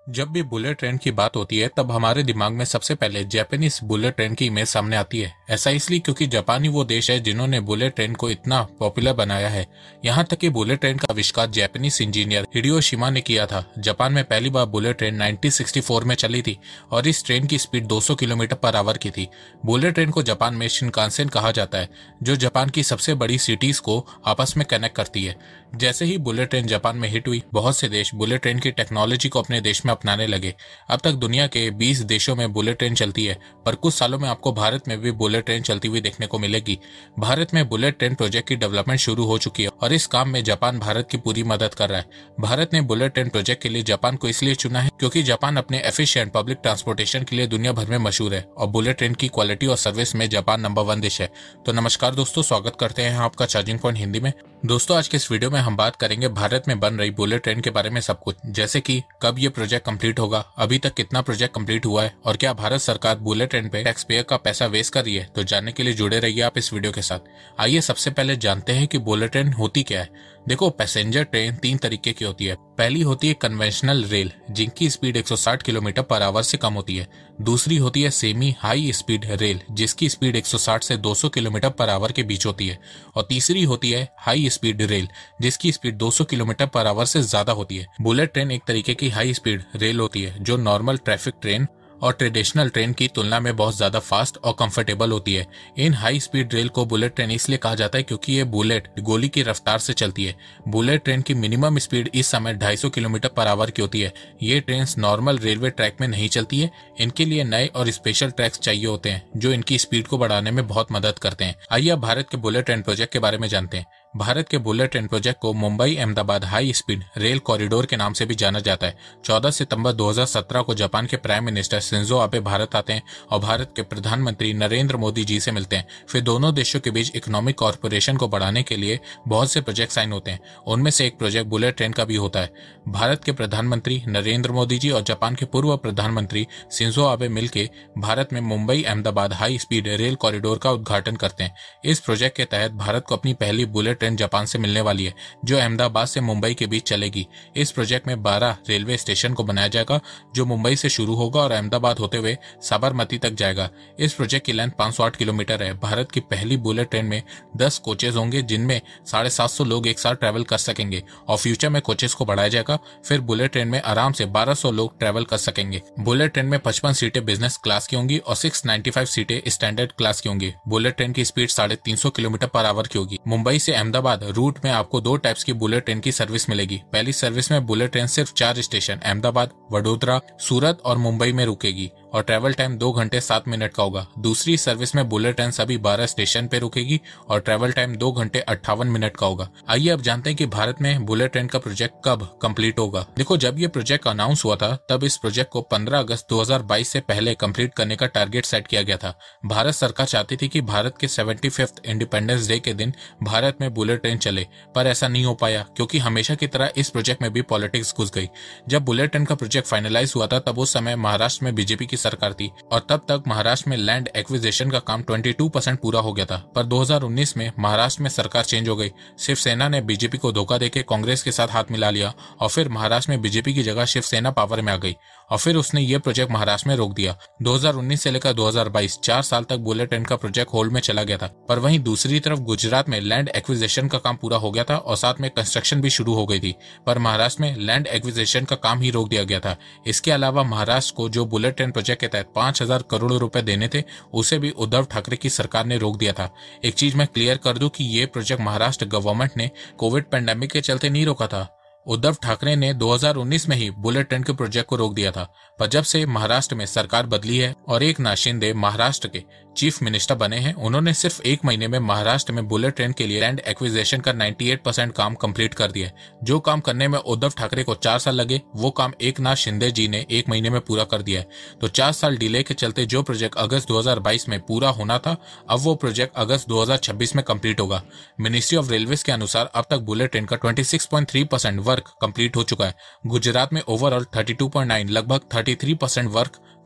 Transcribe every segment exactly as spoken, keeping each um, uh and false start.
जब भी bullet train की बात होती है तब हमारे दिमाग में सबसे पहले जापानीज बुलेट ट्रेन की इमेज सामने आती है। ऐसा इसलिए क्योंकि जापान ही वो देश है जिन्होंने बुलेट ट्रेन को इतना पॉपुलर बनाया है। यहाँ तक कि बुलेट ट्रेन का आविष्कार जापानीज इंजीनियर हिडेयो शिमा ने किया था। जापान में पहली बार bullet train nineteen sixty four में चली थी और इस ट्रेन की स्पीड दो सौ किलोमीटर पर आवर की थी। बुलेट ट्रेन को जापान में शिनकानसेन कहा जाता है, जो जापान की सबसे बड़ी सिटीज को आपस में कनेक्ट करती है। जैसे ही बुलेट ट्रेन जापान में हिट हुई, बहुत से देश बुलेट ट्रेन की टेक्नोलॉजी को अपने देश में अपनाने लगे। अब तक दुनिया के बीस देशों में बुलेट ट्रेन चलती है, पर कुछ सालों में आपको भारत में भी बुलेट ट्रेन चलती हुई देखने को मिलेगी। भारत में बुलेट ट्रेन प्रोजेक्ट की डेवलपमेंट शुरू हो चुकी है और इस काम में जापान भारत की पूरी मदद कर रहा है। भारत ने बुलेट ट्रेन प्रोजेक्ट के लिए जापान को इसलिए चुना है क्योंकि जापान अपने एफिशिएंट पब्लिक ट्रांसपोर्टेशन के लिए दुनिया भर में मशहूर है और बुलेट ट्रेन की क्वालिटी और सर्विस में जापान नंबर वन देश है। तो नमस्कार दोस्तों, स्वागत करते हैं आपका चार्जिंग पॉइंट हिंदी में। दोस्तों, आज के इस वीडियो में हम बात करेंगे भारत में बन रही बुलेट ट्रेन के बारे में सब कुछ, जैसे कि कब ये प्रोजेक्ट कंप्लीट होगा, अभी तक कितना प्रोजेक्ट कंप्लीट हुआ है और क्या भारत सरकार बुलेट ट्रेन पे टैक्स पेयर का पैसा वेस्ट कर रही है। तो जानने के लिए जुड़े रहिए आप इस वीडियो के साथ। आइए सबसे पहले जानते हैं कि बुलेट ट्रेन होती क्या है। देखो, पैसेंजर ट्रेन तीन तरीके की होती है। पहली होती है कन्वेंशनल रेल, जिनकी स्पीड एक सौ साठ किलोमीटर पर आवर से कम होती है। दूसरी होती है सेमी हाई स्पीड रेल, जिसकी स्पीड एक सौ साठ से दो सौ किलोमीटर पर आवर के बीच होती है। और तीसरी होती है हाई स्पीड रेल, जिसकी स्पीड दो सौ किलोमीटर पर आवर से ज्यादा होती है। बुलेट ट्रेन एक तरीके की हाई स्पीड रेल होती है जो नॉर्मल ट्रैफिक ट्रेन और ट्रेडिशनल ट्रेन की तुलना में बहुत ज्यादा फास्ट और कंफर्टेबल होती है। इन हाई स्पीड रेल को बुलेट ट्रेन इसलिए कहा जाता है क्योंकि ये बुलेट गोली की रफ्तार से चलती है। बुलेट ट्रेन की मिनिमम स्पीड इस समय दो सौ पचास किलोमीटर पर आवर की होती है। ये ट्रेन नॉर्मल रेलवे ट्रैक में नहीं चलती है। इनके लिए नए और स्पेशल ट्रैक्स चाहिए होते हैं जो इनकी स्पीड को बढ़ाने में बहुत मदद करते हैं। आइए अब भारत के बुलेट ट्रेन प्रोजेक्ट के बारे में जानते हैं। भारत के बुलेट ट्रेन प्रोजेक्ट को Mumbai Ahmedabad high speed rail corridor के नाम से भी जाना जाता है। चौदह सितंबर दो हज़ार सत्रह को जापान के prime minister Shinzo Abe Bharat आते हैं और भारत के प्रधानमंत्री नरेंद्र मोदी जी से मिलते हैं। फिर दोनों देशों के बीच इकोनॉमिक कॉर्पोरेशन को बढ़ाने के लिए बहुत से प्रोजेक्ट साइन होते हैं। उनमें से एक प्रोजेक्ट बुलेट ट्रेन का भी होता है। भारत के प्रधानमंत्री नरेंद्र मोदी जी और जापान के पूर्व प्रधानमंत्री शिंजो आबे मिलकर भारत में Mumbai Ahmedabad high speed rail corridor का उद्घाटन करते हैं। इस प्रोजेक्ट के तहत भारत को अपनी पहली बुलेट ट्रेन जापान से मिलने वाली है, जो अहमदाबाद से मुंबई के बीच चलेगी। इस प्रोजेक्ट में बारह रेलवे स्टेशन को बनाया जाएगा, जो मुंबई से शुरू होगा और अहमदाबाद होते हुए साबरमती तक जाएगा। इस प्रोजेक्ट की लेंथ पाँच सौ आठ किलोमीटर है। भारत की पहली बुलेट ट्रेन में दस कोचेज होंगे, जिनमें साढ़े सात सौ लोग एक साथ ट्रेवल कर सकेंगे और फ्यूचर में कोचेज को बढ़ाया जाएगा। फिर बुलेट ट्रेन में आराम से बारह सौ लोग ट्रेवल कर सकेंगे। बुलेट ट्रेन में पचपन सीटें बिजनेस क्लास की होंगी और छह सौ पचानवे सीटें स्टैंडर्ड क्लास की होंगी। बुलेट ट्रेन की स्पीड साढ़े तीन सौ किलोमीटर पर आवर की होगी। मुंबई से अहमदाबाद रूट में आपको दो टाइप्स की बुलेट ट्रेन की सर्विस मिलेगी। पहली सर्विस में बुलेट ट्रेन सिर्फ चार स्टेशन अहमदाबाद, वडोदरा, सूरत और मुंबई में रुकेगी और ट्रैवल टाइम दो घंटे सात मिनट का होगा। दूसरी सर्विस में बुलेट ट्रेन सभी बारह स्टेशन पे रुकेगी और ट्रैवल टाइम दो घंटे अट्ठावन मिनट का होगा। आइए अब जानते हैं कि भारत में बुलेट ट्रेन का प्रोजेक्ट कब कंप्लीट होगा। देखो, जब ये प्रोजेक्ट अनाउंस हुआ था तब इस प्रोजेक्ट को पंद्रह अगस्त दो हज़ार बाईस से पहले कंप्लीट करने का टारगेट सेट किया गया था। भारत सरकार चाहती थी कि भारत के पचहत्तरवें इंडिपेंडेंस डे के दिन भारत में बुलेट ट्रेन चले, पर ऐसा नहीं हो पाया क्योंकि हमेशा की तरह इस प्रोजेक्ट में भी पॉलिटिक्स घुस गई। जब बुलेट ट्रेन का प्रोजेक्ट फाइनलाइज हुआ था तब उस समय महाराष्ट्र में बीजेपी की सरकार थी और तब तक महाराष्ट्र में लैंड एक्विजिशन का काम बाईस परसेंट पूरा हो गया था। पर दो हज़ार उन्नीस में महाराष्ट्र में सरकार चेंज हो गई। शिवसेना ने बीजेपी को धोखा देके कांग्रेस के साथ हाथ मिला लिया और फिर महाराष्ट्र में बीजेपी की जगह शिवसेना पावर में आ गई और फिर उसने ये प्रोजेक्ट महाराष्ट्र में रोक दिया। दो हज़ार उन्नीस से लेकर दो हज़ार बाईस चार साल तक बुलेट ट्रेन का प्रोजेक्ट होल्ड में चला गया था। पर वहीं दूसरी तरफ गुजरात में लैंड एक्विजिशन का काम पूरा हो गया था और साथ में कंस्ट्रक्शन भी शुरू हो गई थी, पर महाराष्ट्र में लैंड एक्विजिशन का काम ही रोक दिया गया था। इसके अलावा महाराष्ट्र को जो बुलेट ट्रेन प्रोजेक्ट के तहत पांच हजार करोड़ रुपए देने थे, उसे भी उद्धव ठाकरे की सरकार ने रोक दिया था। एक चीज मैं क्लियर कर दूं कि ये प्रोजेक्ट महाराष्ट्र गवर्नमेंट ने कोविड पैंडेमिक के चलते नहीं रोका था। उद्धव ठाकरे ने दो हज़ार उन्नीस में ही बुलेट ट्रेन के प्रोजेक्ट को रोक दिया था। पर जब से महाराष्ट्र में सरकार बदली है और एक नाथ शिंदे महाराष्ट्र के चीफ मिनिस्टर बने हैं, उन्होंने सिर्फ एक महीने में महाराष्ट्र में बुलेट ट्रेन के लिए लैंड एक्विजिशन का अट्ठानवे परसेंट काम कंप्लीट कर दिया। जो काम करने में उद्धव ठाकरे को चार साल लगे, वो काम एक नाथ शिंदे जी ने एक महीने में पूरा कर दिया है। तो चार साल डिले के चलते जो प्रोजेक्ट अगस्त दो हज़ार बाईस में पूरा होना था, अब वो प्रोजेक्ट अगस्त दो हज़ार छब्बीस में कंप्लीट होगा। मिनिस्ट्री ऑफ रेलवेज के अनुसार अब तक बुलेट ट्रेन का छब्बीस पॉइंट तीन परसेंट वर्क कंप्लीट हो चुका है। गुजरात में ओवरऑल बत्तीस पॉइंट नौ लगभग तैंतीस परसेंट वर्क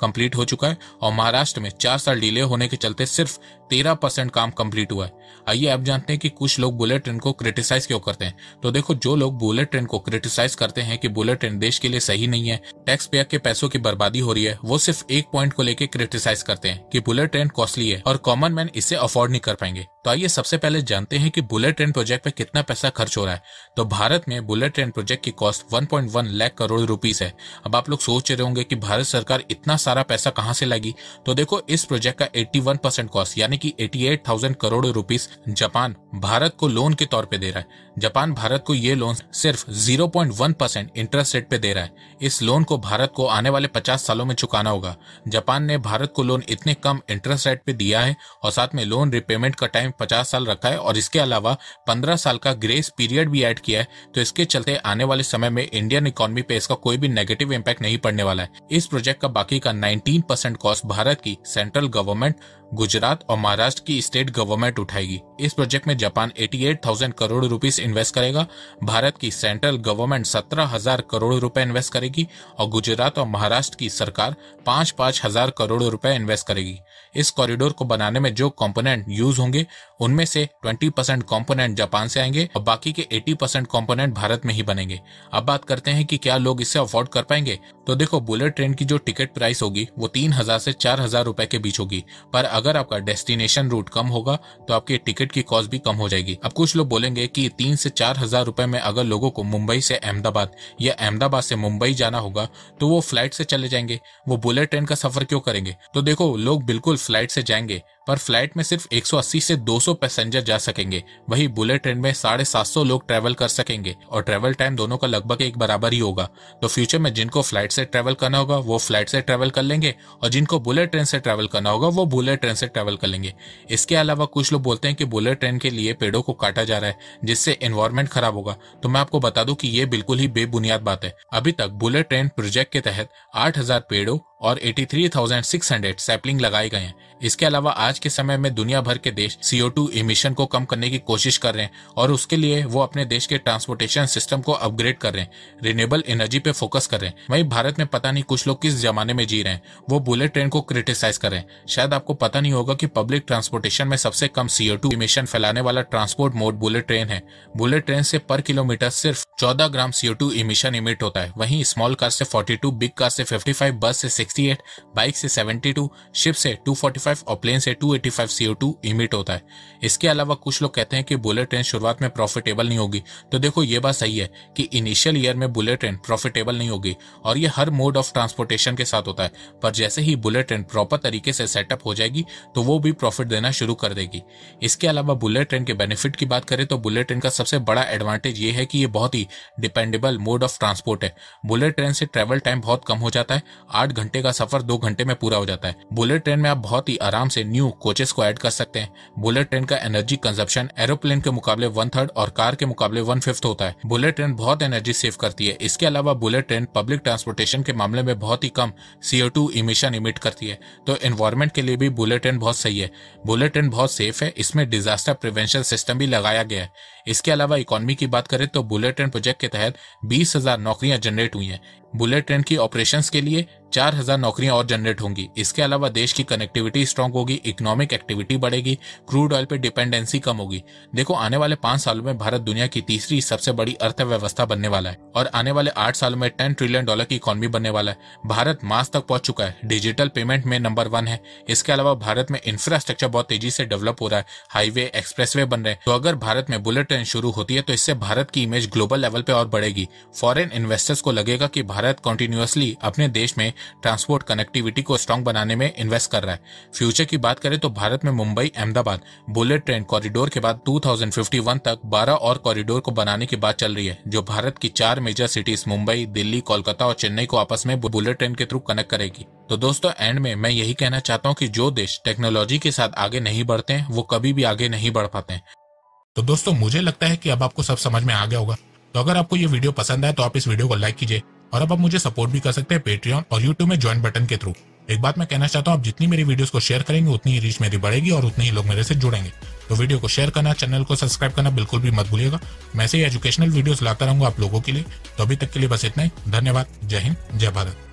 कंप्लीट हो चुका है और महाराष्ट्र में चार साल डिले होने के चलते सिर्फ तेरह परसेंट काम कंप्लीट हुआ है। आइए आप जानते हैं कि कुछ लोग बुलेट ट्रेन को क्रिटिसाइज क्यों करते हैं। तो देखो, जो लोग बुलेट ट्रेन को क्रिटिसाइज करते हैं कि बुलेट ट्रेन देश के लिए सही नहीं है, टैक्स पेयर के पैसों की बर्बादी हो रही है, वो सिर्फ एक पॉइंट को लेकर क्रिटिसाइज करते हैं कि बुलेट ट्रेन कॉस्टली है और कॉमन मैन इसे अफोर्ड नहीं कर पाएंगे। तो आइए सबसे पहले जानते हैं कि बुलेट ट्रेन प्रोजेक्ट पे कितना पैसा खर्च हो रहा है। तो भारत में बुलेट ट्रेन प्रोजेक्ट की कॉस्ट एक पॉइंट एक लाख करोड़ रुपीस है। अब आप लोग सोच रहे होंगे कि भारत सरकार इतना सारा पैसा कहां से लाएगी। तो देखो, इस प्रोजेक्ट का इक्यासी परसेंट कॉस्ट यानी कि अठासी हज़ार करोड़ रुपीस जापान भारत को लोन के तौर पे दे रहा है। जापान भारत को ये लोन सिर्फ zero point one percent interest rate पे दे रहा है। इस लोन को भारत को आने वाले पचास सालों में चुकाना होगा। जापान ने भारत को लोन इतने कम इंटरेस्ट रेट पे दिया है और साथ में लोन रिपेमेंट का टाइम पचास साल रखा है और इसके अलावा पंद्रह साल का ग्रेस पीरियड भी ऐड किया है। तो इसके चलते आने वाले समय में इंडियन इकोनॉमी पे इसका कोई भी नेगेटिव इंपैक्ट नहीं पड़ने वाला है। इस प्रोजेक्ट का बाकी का उन्नीस परसेंट कॉस्ट भारत की सेंट्रल गवर्नमेंट, गुजरात और महाराष्ट्र की स्टेट गवर्नमेंट उठाएगी। इस प्रोजेक्ट में जापान अठासी हज़ार करोड़ रुपीस इन्वेस्ट करेगा, भारत की सेंट्रल गवर्नमेंट सत्रह हज़ार करोड़ रुपए इन्वेस्ट करेगी और गुजरात और महाराष्ट्र की सरकार पांच पांच हजार करोड़ रुपए इन्वेस्ट करेगी। इस कॉरिडोर को बनाने में जो कंपोनेंट यूज होंगे उनमें से बीस परसेंट कंपोनेंट जापान से आएंगे और बाकी के अस्सी परसेंट कंपोनेंट भारत में ही बनेंगे। अब बात करते हैं कि क्या लोग इसे अफोर्ड कर पाएंगे। तो देखो, बुलेट ट्रेन की जो टिकट प्राइस होगी वो तीन हजार से चार हजार रुपए के बीच होगी, पर अगर आपका डेस्टिनेशन रूट कम होगा तो आपकी टिकट की कॉस्ट भी कम हो जाएगी। अब कुछ लोग बोलेंगे कि तीन से चार हजार रुपए में अगर लोगों को मुंबई से अहमदाबाद या अहमदाबाद से मुंबई जाना होगा तो वो फ्लाइट से चले जाएंगे, वो बुलेट ट्रेन का सफर क्यों करेंगे। तो देखो, लोग बिल्कुल फ्लाइट से जाएंगे, पर फ्लाइट में सिर्फ एक सौ अस्सी से दो सौ पैसेंजर जा सकेंगे। वही बुलेट ट्रेन में साढ़े सात सौ लोग ट्रेवल कर सकेंगे और ट्रेवल टाइम दोनों का लगभग एक बराबर ही होगा। तो फ्यूचर में जिनको फ्लाइट से ट्रेवल करना होगा वो फ्लाइट से ट्रेवल कर लेंगे और जिनको बुलेट ट्रेन से ट्रेवल करना होगा वो बुलेट ट्रेन से ट्रेवल कर लेंगे। इसके अलावा कुछ लोग बोलते हैं कि बुलेट ट्रेन के लिए पेड़ों को काटा जा रहा है जिससे एनवायरमेंट खराब होगा। तो मैं आपको बता दूं कि ये बिल्कुल ही बेबुनियाद बात है। अभी तक बुलेट ट्रेन प्रोजेक्ट के तहत आठ हजार पेड़ों और तिरासी हज़ार छह सौ सैपलिंग लगाए गए हैं। इसके अलावा आज के समय में दुनिया भर के देश सी ओ टू इमिशन को कम करने की कोशिश कर रहे हैं और उसके लिए वो अपने देश के ट्रांसपोर्टेशन सिस्टम को अपग्रेड कर रहे हैं, रिन्यूएबल एनर्जी पे फोकस कर रहे हैं। वहीं भारत में पता नहीं कुछ लोग किस जमाने में जी रहे हैं, वो बुलेट ट्रेन को क्रिटिसाइज कर रहे हैं। शायद आपको पता नहीं होगा कि पब्लिक ट्रांसपोर्टेशन में सबसे कम सी ओ टू इमिशन फैलाने वाला ट्रांसपोर्ट मोड बुलेट ट्रेन है। बुलेट ट्रेन से पर किलोमीटर सिर्फ चौदह gram C O two emission emit होता है। वहीं स्मॉल कार से बयालीस, बिग कार से पचपन, बस से अड़सठ, बाइक से बहत्तर, शिप से दो सौ पैंतालीस और प्लेन से दो सौ पचासी सी ओ टू इमिट होता है। इसके अलावा कुछ लोग कहते हैं कि बुलेट ट्रेन शुरुआत में प्रॉफिटेबल नहीं होगी। तो देखो, ये बात सही है कि इनिशियल ईयर में बुलेट ट्रेन प्रॉफिटेबल नहीं होगी और ये हर मोड ऑफ ट्रांसपोर्टेशन के साथ होता है, पर जैसे ही बुलेट ट्रेन प्रॉपर तरीके से सेटअप हो जाएगी तो वो भी प्रॉफिट देना शुरू कर देगी। इसके अलावा बुलेट ट्रेन के बेनिफिट की बात करें तो बुलेट ट्रेन का सबसे बड़ा एडवांटेज ये है कि ये बहुत ही डिपेंडेबल मोड ऑफ ट्रांसपोर्ट है। बुलेट ट्रेन से ट्रेवल टाइम बहुत कम हो जाता है, आठ घंटे का सफर दो घंटे में पूरा हो जाता है। बुलेट ट्रेन में आप बहुत ही आराम से न्यू कोचेस को ऐड कर सकते हैं। बुलेट ट्रेन का एनर्जी कंजप्शन एरोप्लेन के मुकाबले वन थर्ड और कार के मुकाबले वन फिफ्थ होता है। बुलेट ट्रेन बहुत एनर्जी सेव करती है। इसके अलावा बुलेट ट्रेन पब्लिक ट्रांसपोर्टेशन के मामले में बहुत ही कम C O two emission emit करती है। तो एनवायरमेंट के लिए भी बुलेट ट्रेन बहुत सही है। बुलेट ट्रेन बहुत सेफ है, इसमें डिजास्टर प्रिवेंशन सिस्टम भी लगाया गया है। इसके अलावा इकोनॉमी की बात करें तो बुलेट ट्रेन प्रोजेक्ट के तहत बीस हजार नौकरियां जनरेट हुई हैं। बुलेट ट्रेन की ऑपरेशंस के लिए चार हजार नौकरियां और जनरेट होंगी। इसके अलावा देश की कनेक्टिविटी स्ट्रांग होगी, इकोनॉमिक एक्टिविटी बढ़ेगी, क्रूड ऑयल पे डिपेंडेंसी कम होगी। देखो, आने वाले पांच सालों में भारत दुनिया की तीसरी सबसे बड़ी अर्थव्यवस्था बनने वाला है और आने वाले आठ सालों में टेन ट्रिलियन डॉलर की इकोनॉमी बनने वाला है। भारत मार्स तक पहुंच चुका है, डिजिटल पेमेंट में नंबर वन है। इसके अलावा भारत में इंफ्रास्ट्रक्चर बहुत तेजी से डेवलप हो रहा है, हाईवे, एक्सप्रेसवे बन रहे हैं। तो अगर भारत में बुलेट ट्रेन शुरू होती है तो इससे भारत की इमेज ग्लोबल लेवल पे और बढ़ेगी। फॉरेन इन्वेस्टर्स को लगेगा कि भारत कंटिन्यूअसली अपने देश में ट्रांसपोर्ट कनेक्टिविटी को स्ट्रांग बनाने में इन्वेस्ट कर रहा है। फ्यूचर की बात करें तो भारत में Mumbai Ahmedabad bullet train corridor के बाद दो हज़ार इक्यावन तक बारह और कॉरिडोर को बनाने की बात चल रही है, जो भारत की चार मेजर सिटीज मुंबई, दिल्ली, कोलकाता और चेन्नई को आपस में बुलेट ट्रेन के थ्रू कनेक्ट करेगी। तो दोस्तों, एंड में मैं यही कहना चाहता हूँ कि जो देश टेक्नोलॉजी के साथ आगे नहीं बढ़ते हैं वो कभी भी आगे नहीं बढ़ पाते हैं। तो दोस्तों, मुझे लगता है कि अब आपको सब समझ में आ गया होगा। तो अगर आपको ये वीडियो पसंद आए तो आप इस वीडियो को लाइक कीजिए और अब आप मुझे सपोर्ट भी कर सकते हैं पेट्रियन और यूट्यूब में ज्वाइन बटन के थ्रू। एक बात मैं कहना चाहता हूँ, आप जितनी मेरी वीडियोस को शेयर करेंगे उतनी ही रीच मेरी बढ़ेगी और उतने ही लोग मेरे से जुड़ेंगे। तो वीडियो को शेयर करना, चैनल को सब्सक्राइब करना बिल्कुल भी मत भूलिएगा। मैं ऐसे ही एजुकेशनल वीडियोस लाता रहूंगा आप लोगों के लिए। तो अभी तक के लिए बस इतना ही। धन्यवाद। जय हिंद, जय भारत।